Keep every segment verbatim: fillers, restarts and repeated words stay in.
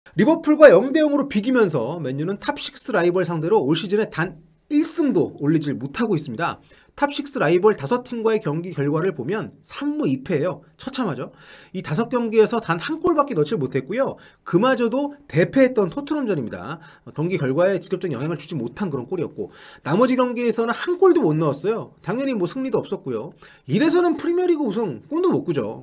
리버풀과 영 대 영으로 비기면서 맨유는 탑식 라이벌 상대로 올 시즌에 단 일 승도 올리질 못하고 있습니다. 탑식 라이벌 다섯 팀과의 경기 결과를 보면 삼 무 이 패예요. 처참하죠. 이 다섯 경기에서 단 한 골밖에 넣지 못했고요. 그마저도 대패했던 토트넘전입니다. 경기 결과에 직접적인 영향을 주지 못한 그런 골이었고, 나머지 경기에서는 한 골도 못 넣었어요. 당연히 뭐 승리도 없었고요. 이래서는 프리미어리그 우승 꿈도 못 꾸죠.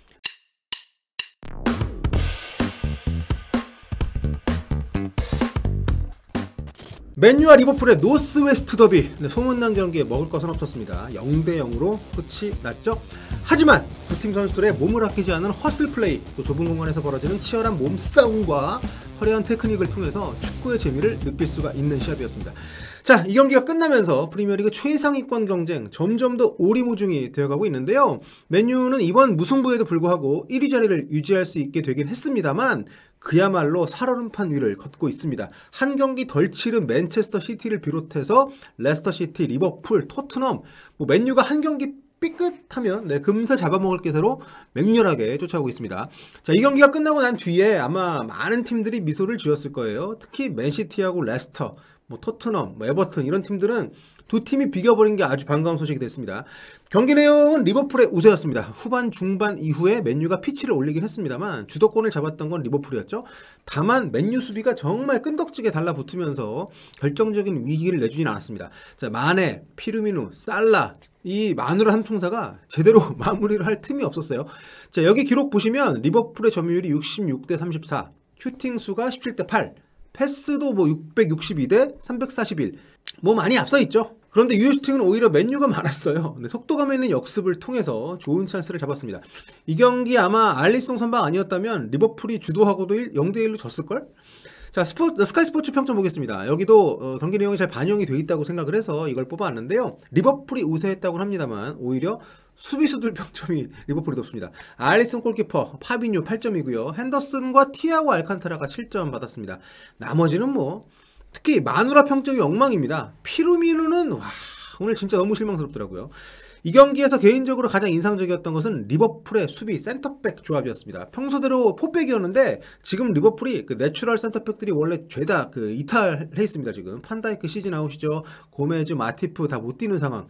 맨유와 리버풀의 노스웨스트 더비, 네, 소문난 경기에 먹을 것은 없었습니다. 영 대 영으로 끝이 났죠. 하지만 두 팀 선수들의 몸을 아끼지 않은 허슬 플레이, 또 좁은 공간에서 벌어지는 치열한 몸싸움과 화려한 테크닉을 통해서 축구의 재미를 느낄 수가 있는 시합이었습니다. 자, 이 경기가 끝나면서 프리미어리그 최상위권 경쟁 점점 더 오리무중이 되어가고 있는데요. 맨유는 이번 무승부에도 불구하고 일 위 자리를 유지할 수 있게 되긴 했습니다만 그야말로 살얼음판 위를 걷고 있습니다. 한 경기 덜 치른 맨체스터 시티를 비롯해서 레스터 시티, 리버풀, 토트넘, 뭐 맨유가 한 경기 삐끗하면 네, 금세 잡아먹을 기세로 맹렬하게 쫓아오고 있습니다. 자, 이 경기가 끝나고 난 뒤에 아마 많은 팀들이 미소를 지었을 거예요. 특히 맨시티하고 레스터, 뭐 토트넘, 뭐 에버튼 이런 팀들은 두 팀이 비겨버린 게 아주 반가운 소식이 됐습니다. 경기 내용은 리버풀의 우세였습니다. 후반 중반 이후에 맨유가 피치를 올리긴 했습니다만 주도권을 잡았던 건 리버풀이었죠. 다만 맨유 수비가 정말 끈덕지게 달라붙으면서 결정적인 위기를 내주진 않았습니다. 자, 마네, 피르미누, 살라, 이 마누라 삼총사가 제대로 마무리를 할 틈이 없었어요. 자, 여기 기록 보시면 리버풀의 점유율이 육십육 대 삼십사, 슈팅 수가 십칠 대 팔, 패스도 뭐 육백육십이 대 삼백사십일, 뭐 많이 앞서 있죠. 그런데 유효 슈팅은 오히려 맨유가 많았어요. 근데 속도감 있는 역습을 통해서 좋은 찬스를 잡았습니다. 이 경기 아마 알리송 선방 아니었다면 리버풀이 주도하고도 영 대 일로 졌을걸? 자, 스포, 스카이 스포츠 평점 보겠습니다. 여기도 어, 경기 내용이 잘 반영이 되어 있다고 생각을 해서 이걸 뽑아왔는데요. 리버풀이 우세했다고 합니다만 오히려 수비수들 평점이 리버풀이 높습니다. 알리슨 골키퍼, 파비뉴 팔 점이고요. 핸더슨과 티아고 알칸타라가 칠 점 받았습니다. 나머지는 뭐 특히 마누라 평점이 엉망입니다. 피르미누는 와, 오늘 진짜 너무 실망스럽더라고요. 이 경기에서 개인적으로 가장 인상적이었던 것은 리버풀의 수비 센터백 조합이었습니다. 평소대로 포백이었는데 지금 리버풀이 그 내추럴 센터백들이 원래 죄다 그 이탈해 있습니다. 지금 판다이크 시즌 아웃이죠. 고메즈, 마티프 다 못 뛰는 상황.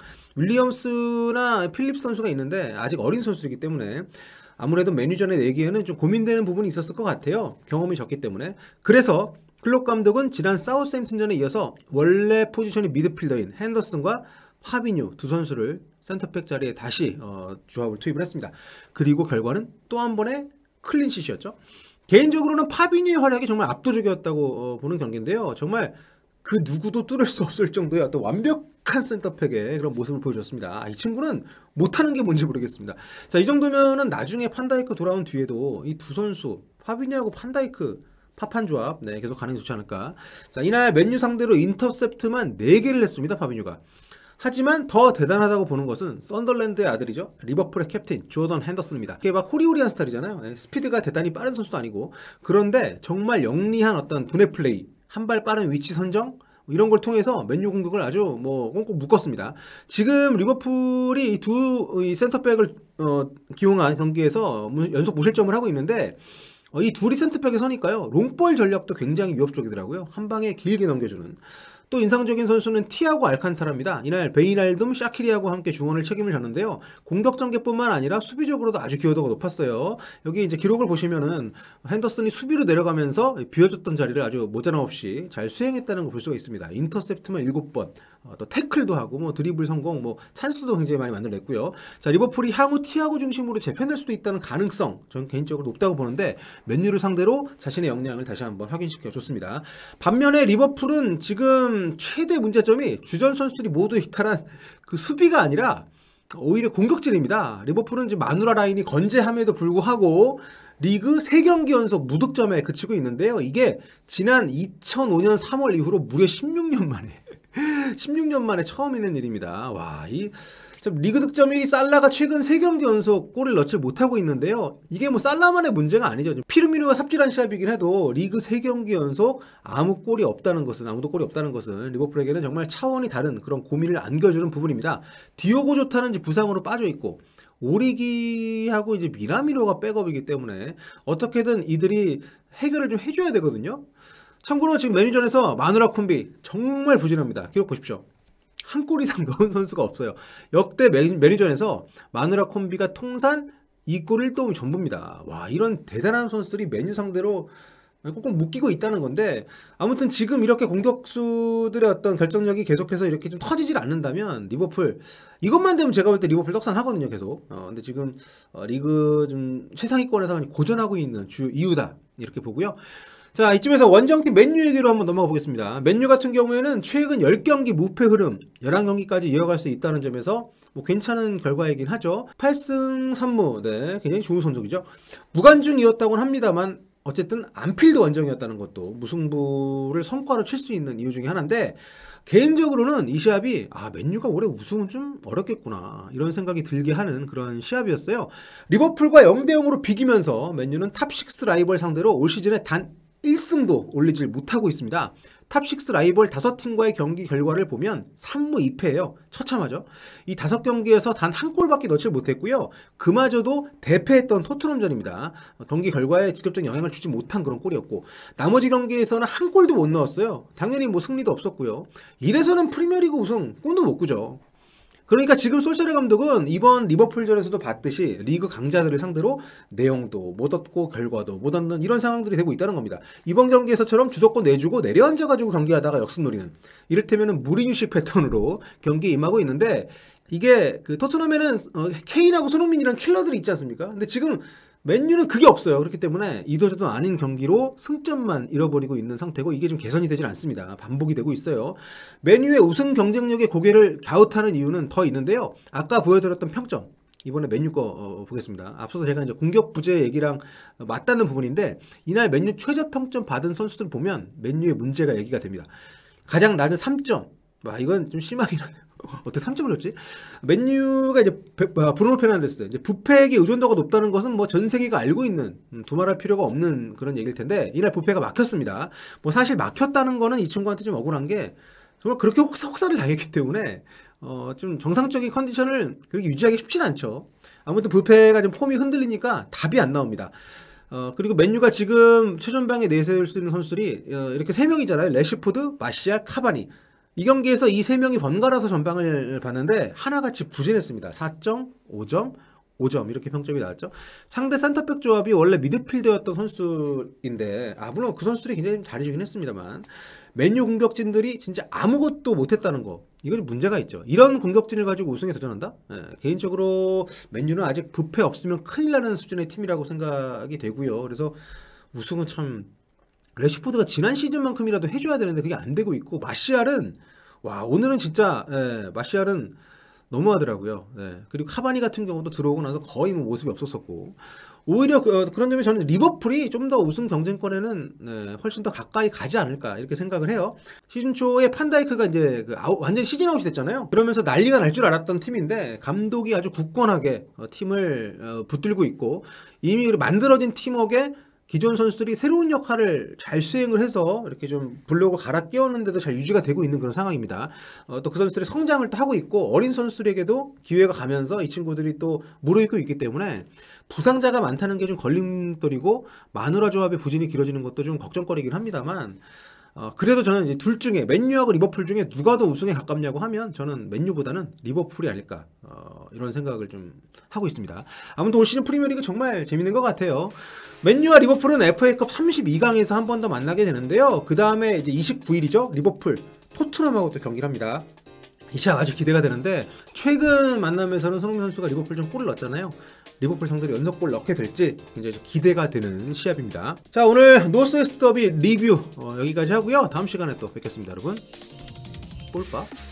윌리엄스나 필립 선수가 있는데 아직 어린 선수이기 때문에 아무래도 메뉴전에 내기에는 좀 고민되는 부분이 있었을 것 같아요. 경험이 적기 때문에. 그래서 클롭 감독은 지난 사우스햄튼전에 이어서 원래 포지션이 미드필더인 핸더슨과 파비뉴 두 선수를 센터백 자리에 다시 어, 조합을 투입을 했습니다. 그리고 결과는 또 한 번의 클린시트였죠. 개인적으로는 파비뉴의 활약이 정말 압도적이었다고 어, 보는 경기인데요. 정말 그 누구도 뚫을 수 없을 정도의 어떤 완벽한 센터백의 그런 모습을 보여줬습니다. 아, 이 친구는 못하는 게 뭔지 모르겠습니다. 자, 이 정도면은 나중에 판다이크 돌아온 뒤에도 이 두 선수 파비뉴하고 판다이크 파판 조합, 네, 계속 가능이 좋지 않을까. 자, 이날 맨유 상대로 인터셉트만 네 개를 했습니다, 파비뉴가. 하지만 더 대단하다고 보는 것은 썬덜랜드의 아들이죠. 리버풀의 캡틴 조던 핸더슨입니다. 이게 막 호리호리한 스타일이잖아요. 네, 스피드가 대단히 빠른 선수도 아니고. 그런데 정말 영리한 어떤 두뇌 플레이, 한 발 빠른 위치 선정, 이런 걸 통해서 맨유 공격을 아주 뭐 꽁꽁 묶었습니다. 지금 리버풀이 두 이 센터백을 어, 기용한 경기에서 연속 무실점을 하고 있는데 어, 이 둘이 센터백에 서니까요. 롱볼 전략도 굉장히 위협적이더라고요. 한 방에 길게 넘겨주는. 또 인상적인 선수는 티아고 알칸타라입니다. 이날 베이날둠, 샤키리하고 함께 중원을 책임을 졌는데요. 공격 전개뿐만 아니라 수비적으로도 아주 기여도가 높았어요. 여기 이제 기록을 보시면은 핸더슨이 수비로 내려가면서 비워줬던 자리를 아주 모자람 없이 잘 수행했다는 걸 볼 수가 있습니다. 인터셉트만 일곱 번, 어, 또 태클도 하고 뭐 드리블 성공, 뭐 찬스도 굉장히 많이 만들어냈고요. 자, 리버풀이 향후 티아고 중심으로 재편될 수도 있다는 가능성 저는 개인적으로 높다고 보는데 맨유를 상대로 자신의 역량을 다시 한번 확인시켜 줬습니다. 반면에 리버풀은 지금 최대 문제점이 주전 선수들이 모두 이탈한 그 수비가 아니라 오히려 공격진입니다. 리버풀은 지금 마누라 라인이 건재함에도 불구하고 리그 세 경기 연속 무득점에 그치고 있는데요. 이게 지난 이천오 년 삼월 이후로 무려 십육 년 만에 십육 년 만에 처음 있는 일입니다. 와, 이 리그 득점 일 위 살라가 최근 세 경기 연속 골을 넣지 못하고 있는데요. 이게 뭐 살라만의 문제가 아니죠. 피르미누가 삽질한 시합이긴 해도 리그 세 경기 연속 아무 골이 없다는 것은 아무도 골이 없다는 것은 리버풀에게는 정말 차원이 다른 그런 고민을 안겨주는 부분입니다. 디오고 조타는 부상으로 빠져 있고 오리기하고 이제 미나미노가 백업이기 때문에 어떻게든 이들이 해결을 좀 해줘야 되거든요. 참고로 지금 메뉴전에서 마누라 콤비 정말 부진합니다. 기록 보십시오. 한 골 이상 넣은 선수가 없어요. 역대 메뉴전에서 마누라 콤비가 통산 이 골 일 도움이 전부입니다. 와, 이런 대단한 선수들이 메뉴 상대로 꾹꾹 묶이고 있다는 건데, 아무튼 지금 이렇게 공격수들의 어떤 결정력이 계속해서 이렇게 좀 터지질 않는다면 리버풀, 이것만 되면 제가 볼 때 리버풀 떡상하거든요, 계속. 어, 근데 지금 어, 리그 좀 최상위권에서 고전하고 있는 주 이유다, 이렇게 보고요. 자, 이쯤에서 원정팀 맨유 얘기로 한번 넘어가 보겠습니다. 맨유 같은 경우에는 최근 십 경기 무패 흐름 열한 경기까지 이어갈 수 있다는 점에서 뭐 괜찮은 결과이긴 하죠. 팔 승 삼 무, 네, 굉장히 좋은 성적이죠. 무관중이었다고는 합니다만 어쨌든 안필드 원정이었다는 것도 무승부를 성과로 칠 수 있는 이유 중에 하나인데, 개인적으로는 이 시합이 아 맨유가 올해 우승은 좀 어렵겠구나 이런 생각이 들게 하는 그런 시합이었어요. 리버풀과 영 대 영으로 비기면서 맨유는 탑식 라이벌 상대로 올 시즌에 단 일 승도 올리질 못하고 있습니다. 탑식 라이벌 다섯 팀과의 경기 결과를 보면 삼 무 이 패예요. 처참하죠. 이 다섯 경기에서 단 한 골밖에 넣지 못했고요. 그마저도 대패했던 토트넘전입니다. 경기 결과에 직접적인 영향을 주지 못한 그런 골이었고, 나머지 경기에서는 한 골도 못 넣었어요. 당연히 뭐 승리도 없었고요. 이래서는 프리미어리그 우승 꿈도 못 꾸죠. 그러니까 지금 솔샤르 감독은 이번 리버풀전에서도 봤듯이 리그 강자들을 상대로 내용도 못 얻고 결과도 못 얻는 이런 상황들이 되고 있다는 겁니다. 이번 경기에서처럼 주도권 내주고 내려앉아가지고 경기하다가 역습 노리는, 이를테면 무리뉴식 패턴으로 경기에 임하고 있는데, 이게 그 토트넘에는 어, 케인하고 손흥민이랑 킬러들이 있지 않습니까? 근데 지금 맨유는 그게 없어요. 그렇기 때문에 이도저도 아닌 경기로 승점만 잃어버리고 있는 상태고, 이게 좀 개선이 되질 않습니다. 반복이 되고 있어요. 맨유의 우승 경쟁력의 고개를 갸웃하는 이유는 더 있는데요. 아까 보여드렸던 평점, 이번에 맨유 거 어, 보겠습니다. 앞서서 제가 이제 공격 부재 얘기랑 맞닿는 부분인데, 이날 맨유 최저 평점 받은 선수들 보면 맨유의 문제가 얘기가 됩니다. 가장 낮은 삼 점. 와, 이건 좀 심하긴 하네요. 어떻게 삼 점을 줬지? 맨유가 이제 브루노 페르난데스, 이제 부패에게 의존도가 높다는 것은 뭐 전 세계가 알고 있는, 음, 두말할 필요가 없는 그런 얘기일 텐데, 이날 부패가 막혔습니다. 뭐 사실 막혔다는 거는 이 친구한테 좀 억울한 게, 정말 그렇게 혹사, 혹사를 당했기 때문에 어, 좀 정상적인 컨디션을 그렇게 유지하기 쉽진 않죠. 아무튼 부패가 좀 폼이 흔들리니까 답이 안 나옵니다. 어, 그리고 맨유가 지금 최전방에 내세울 수 있는 선수들이 어, 이렇게 세 명이잖아요. 레시포드, 마시알, 카바니. 이 경기에서 이 세 명이 번갈아서 전방을 봤는데 하나같이 부진했습니다. 사 점, 오 점, 오 점 이렇게 평점이 나왔죠. 상대 센터백 조합이 원래 미드필더였던 선수인데, 아 물론 그 선수들이 굉장히 잘해주긴 했습니다만, 맨유 공격진들이 진짜 아무것도 못했다는 거, 이거 좀 문제가 있죠. 이런 공격진을 가지고 우승에 도전한다? 예, 개인적으로 맨유는 아직 부패 없으면 큰일 나는 수준의 팀이라고 생각이 되고요. 그래서 우승은 참 레시포드가 지난 시즌만큼이라도 해줘야 되는데 그게 안 되고 있고, 마시알은 와 오늘은 진짜 예, 마시알은 너무하더라고요. 예. 그리고 카바니 같은 경우도 들어오고 나서 거의 뭐 모습이 없었었고, 오히려 그, 어, 그런 점에 저는 리버풀이 좀 더 우승 경쟁권에는 네, 훨씬 더 가까이 가지 않을까 이렇게 생각을 해요. 시즌 초에 판다이크가 이제 그 아웃, 완전히 시즌 아웃이 됐잖아요. 그러면서 난리가 날 줄 알았던 팀인데 감독이 아주 굳건하게 어, 팀을 어, 붙들고 있고, 이미 만들어진 팀워크에 기존 선수들이 새로운 역할을 잘 수행을 해서 이렇게 좀 불려고 갈아 끼웠는데도 잘 유지가 되고 있는 그런 상황입니다. 어, 또 그 선수들이 성장을 또 하고 있고, 어린 선수들에게도 기회가 가면서 이 친구들이 또 무르익고 있기 때문에 부상자가 많다는 게 좀 걸림돌이고, 마누라 조합의 부진이 길어지는 것도 좀 걱정거리긴 합니다만, 어, 그래도 저는 이제 둘 중에 맨유하고 리버풀 중에 누가 더 우승에 가깝냐고 하면 저는 맨유보다는 리버풀이 아닐까 어, 이런 생각을 좀 하고 있습니다. 아무튼 올 시즌 프리미어리그 정말 재밌는 것 같아요. 맨유와 리버풀은 에프에이컵 삼십이 강에서 한 번 더 만나게 되는데요. 그 다음에 이제 이십구 일이죠. 리버풀 토트넘하고 또 경기를 합니다. 이 시합 아주 기대가 되는데, 최근 만남에서는 손흥민 선수가 리버풀 좀 골을 넣었잖아요. 리버풀 상대로 연속골 넣게 될지 굉장히 좀 기대가 되는 시합입니다. 자, 오늘 노스웨스트 더비 리뷰 어, 여기까지 하고요. 다음 시간에 또 뵙겠습니다, 여러분. 볼까?